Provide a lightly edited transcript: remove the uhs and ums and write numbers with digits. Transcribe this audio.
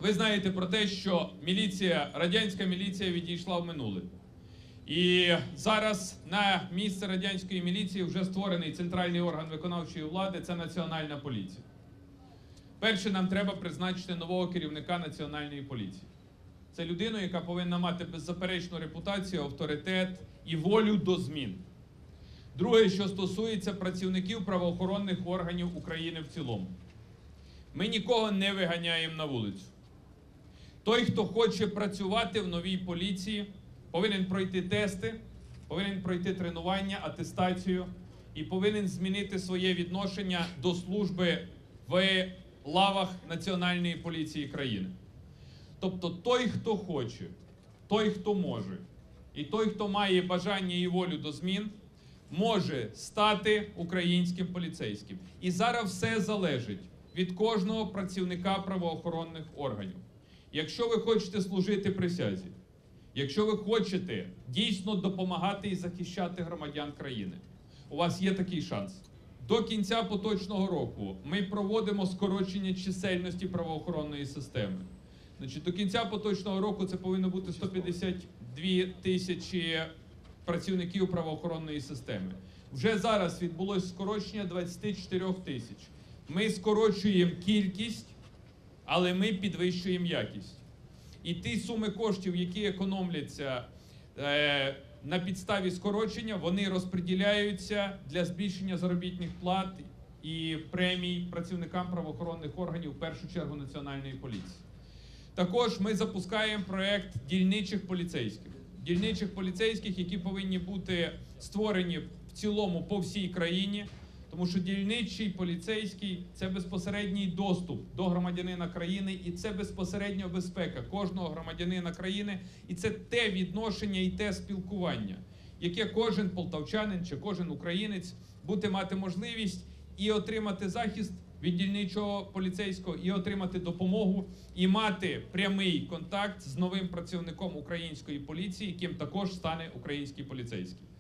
Ви знаєте про те, що радянська міліція відійшла в минуле. І зараз на місце радянської міліції вже створений центральний орган виконавчої влади – це Національна поліція. Перше, нам треба призначити нового керівника Національної поліції. Це людина, яка повинна мати беззаперечну репутацію, авторитет і волю до змін. Друге, що стосується працівників правоохоронних органів України в цілому. Ми нікого не виганяємо на вулицю. Той, хто хоче працювати в новій поліції, повинен пройти тести, повинен пройти тренування, атестацію і повинен змінити своє відношення до служби в лавах Національної поліції країни. Тобто той, хто хоче, той, хто може, і той, хто має бажання і волю до змін, може стати українським поліцейським. І зараз все залежить від кожного працівника правоохоронних органів. Якщо ви хочете служити присязі, якщо ви хочете дійсно допомагати і захищати громадян країни, у вас є такий шанс. До кінця поточного року ми проводимо скорочення чисельності правоохоронної системи. До кінця поточного року це повинно бути 152 тисячі працівників правоохоронної системи. Вже зараз відбулось скорочення 24 тисяч. Ми скорочуємо кількість, але ми підвищуємо якість. І ті суми коштів, які економляться на підставі скорочення, вони розподіляються для збільшення заробітних плат і премій працівникам правоохоронних органів, в першу чергу Національної поліції. Також ми запускаємо проєкт дільничих поліцейських. Дільничих поліцейських, які повинні бути створені в цілому по всій країні, тому що дільничий поліцейський – це безпосередній доступ до громадянина країни і це безпосередня безпека кожного громадянина країни. І це те відношення і те спілкування, яке кожен полтавчанин чи кожен українець буде мати можливість і отримати захист від дільничого поліцейського, і отримати допомогу, і мати прямий контакт з новим працівником української поліції, яким також стане український поліцейський.